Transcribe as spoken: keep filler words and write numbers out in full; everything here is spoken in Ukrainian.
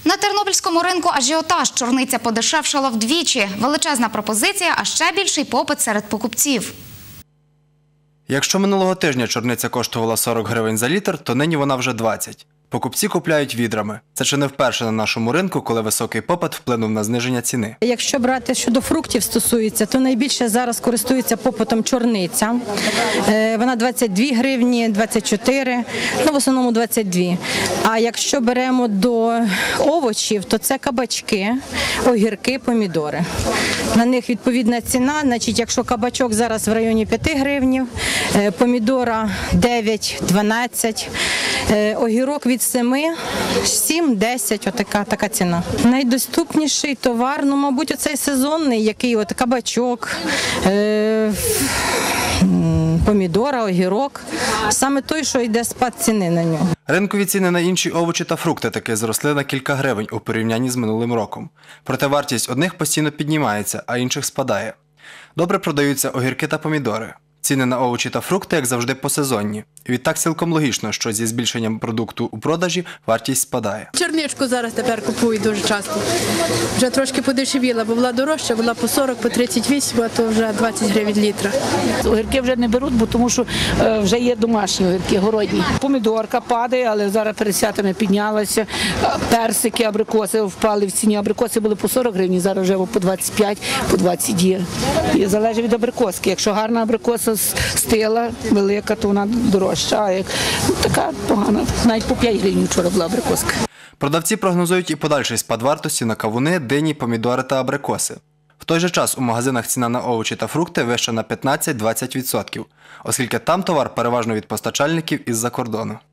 На тернопільському ринку ажіотаж. Чорниця подешевшала вдвічі. Величезна пропозиція, а ще більший попит серед покупців. Якщо минулого тижня чорниця коштувала сорок гривень за літр, то нині вона вже двадцять. Покупці купляють відрами. Це чи не вперше на нашому ринку, коли високий попит вплинув на зниження ціни. Якщо брати щодо фруктів стосується, то найбільше зараз користується попитом чорниця. Вона двадцять дві гривні, двадцять чотири, ну в основному двадцять дві. А якщо беремо до овочів, то це кабачки, огірки, помідори. На них відповідна ціна, значить, якщо кабачок зараз в районі п'яти гривень, помідора дев'ять, дванадцять, огірок від семи, сім, десять, отака така ціна. Найдоступніший товар, ну, мабуть, оцей сезонний, який от кабачок, е помідора, огірок. Саме той, що йде спад ціни на нього. Ринкові ціни на інші овочі та фрукти таки зросли на кілька гривень у порівнянні з минулим роком. Проте вартість одних постійно піднімається, а інших спадає. Добре продаються огірки та помідори. Ціни на овочі та фрукти, як завжди, посезонні. Відтак цілком логічно, що зі збільшенням продукту у продажі вартість спадає. Черничку зараз тепер купують дуже часто. Вже трошки подешевіла, бо була дорожча, була по сорок, по тридцять вісім, а то вже двадцять гривень літра. Огірки вже не беруть, бо тому що вже є домашні огірки, городні. Помідорка падає, але зараз перед святами піднялася. Персики, абрикоси впали в ціні. Абрикоси були по сорок гривень, зараз вже по двадцять п'ять, по двадцять є. І залежить від абрикоски. Якщо гарна абрикоса стила, велика, то вона дорожча. А як ну, така погана, навіть по п'ять гривень вчора була абрикоска. Продавці прогнозують і подальший спад вартості на кавуни, дині, помідори та абрикоси. В той же час у магазинах ціна на овочі та фрукти вища на п'ятнадцять - двадцять відсотків, оскільки там товар переважно від постачальників із-за кордону.